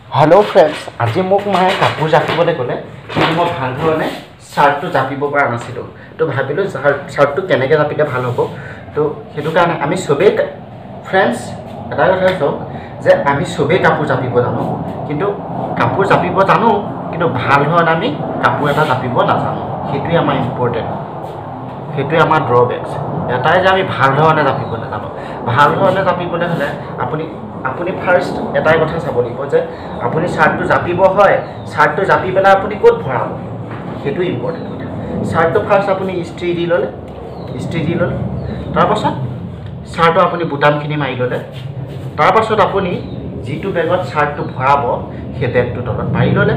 Hello friends, আজি মোক মায়ে কাপোৰ জাপিবলৈ ক'লে কিন্তু মই ভাল ধৰণে শাৰ্টটো জাপিব পৰা নাছিলোঁ তো ভাবিলোঁ শাৰ্টটো কেনেকৈ জাপিলে ভাল হ'ব তো সেইটো কাৰণে আমি সবেই ফ্ৰেণ্ডছ এটা কথা চাওক যে আমি সবেই কাপোৰ জাপিব জানো কিন্তু কাপোৰ জাপিব জানো কিন্তু ভাল ধৰণে আমি কাপোৰ এটা জাপিব নাজানো সেইটোৱে আমাৰ ইম্পৰ্টেণ্ট সেইটোৱে আমাৰ ড্ৰবেক্স এটাই যে আমি ভাল ধৰণে জাপিব নাজানো ভাল ধৰণে জাপিবলৈ হ'লে আপুনি ফাৰ্ষ্ট এটাই কথা চাব লাগিব যে আপুনি শাৰ্টটো জাপিব হয় শাৰ্টটো জাপি পেলাই আপুনি ক'ত ভৰাব সেইটো ইম্পৰ্টেণ্ট কথা শাৰ্টটো ফাৰ্ষ্ট আপুনি ইস্ত্ৰি দি ল'লে তাৰপাছত শাৰ্টৰ আপুনি বুটামখিনি মাৰি ল'লে তাৰপাছত আপুনি যিটো বেগত শাৰ্টটো ভৰাব সেই বেগটো তলত পাৰি ল'লে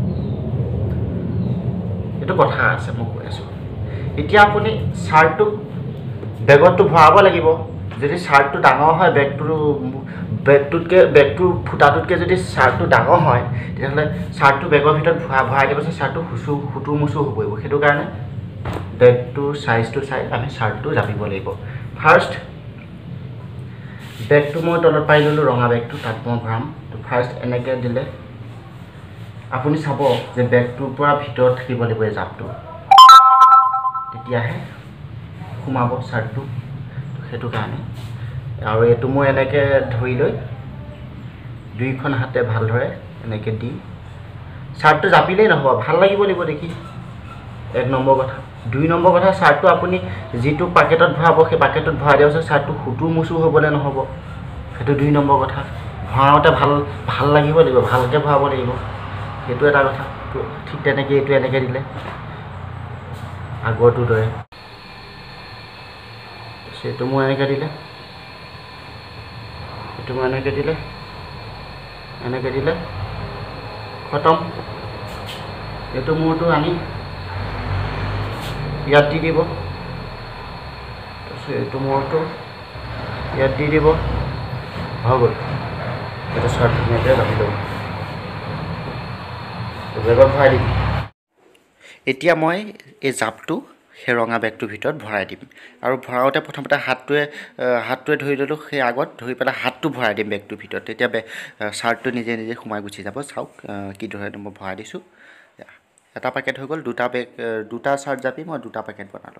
এইটো কথা আছে মই কৈ আছোঁ এতিয়া আপুনি শাৰ্টটো বেগতটো ভৰাব লাগিব যদি শাৰ্টটো ডাঙৰ হয় বেগটোৰ ফুটাটোতকৈ যদি শাৰ্টটো ডাঙৰ হয় তেতিয়াহ'লে শাৰ্টটো বেগৰ ভিতৰত ভৰাই দিব শাৰ্টটো হুতুৰ মুচুৰ হৈ পৰিব সেইটো কাৰণে বেগটোৰ চাইজটো চাই আমি শাৰ্টটো জাপিব লাগিব ফাৰ্ষ্ট বেগটো মই তলত পাৰি ল'লোঁ ৰঙা বেগটো তাত মই ভৰাম তো ফাৰ্ষ্ট এনেকৈ দিলে আপুনি চাব যে বেগটোৰ পৰা ভিতৰত থাকিব লাগিব এই জাপটো তেতিয়াহে সোমাব শাৰ্টটো সেইটো কাৰণে আৰু এইটো মই এনেকৈ ধৰি লৈ দুইখন হাতে ভালদৰে এনেকৈ দি শাৰ্টটো জাপিলেই নহ'ব ভাল লাগিব দেখি এক নম্বৰ কথা দুই নম্বৰ কথা শাৰ্টটো আপুনি যিটো পাকেটত ভৰাব সেই পাকেটত ভৰাই দিয়াৰ পিছত শাৰ্টটো হুতুৰ মুচুৰ হ'বলৈ নহ'ব সেইটো দুই নম্বৰ কথা ভৰাওঁতে ভাল লাগিব ভালকৈ ভৰাব লাগিব সেইটো এটা কথা ঠিক তেনেকৈ এইটো এনেকৈ দিলে আগৰটোৰ দৰে সেইটো মই এনেকৈ দিলে খতম এইটো মোৰটো আনি ইয়াত দি দিব তাৰপিছত এইটো মোৰটো ইয়াত দি দিব হৈ গ'ল এইটো শাৰ্ট ধুনীয়াকৈ জাপি ল'ব বেগত ভৰাই দিম এতিয়া মই এই জাপটো সেই ৰঙা বেগটোৰ ভিতৰত ভৰাই দিম আৰু ভৰাওঁতে প্ৰথমতে হাতটোৱে ধৰি ল'লোঁ সেই আগত ধৰি পেলাই হাতটো ভৰাই দিম বেগটোৰ ভিতৰত তেতিয়া শাৰ্টটো নিজে সোমাই গুচি যাব চাওক কি ধৰণে মই ভৰাই দিছোঁ এটা পেকেট হৈ গ'ল দুটা শাৰ্ট জাপি মই দুটা পেকেট বনালোঁ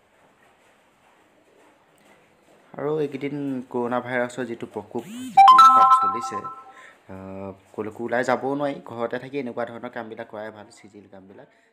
আৰু এইকেইদিন কৰোণা ভাইৰাছৰ যিটো প্ৰকোপ চলিছে ক'লৈকো ওলাই যাবও নোৱাৰি ঘৰতে থাকি এনেকুৱা ধৰণৰ কামবিলাক কৰাই ভাল চিজিল কামবিলাক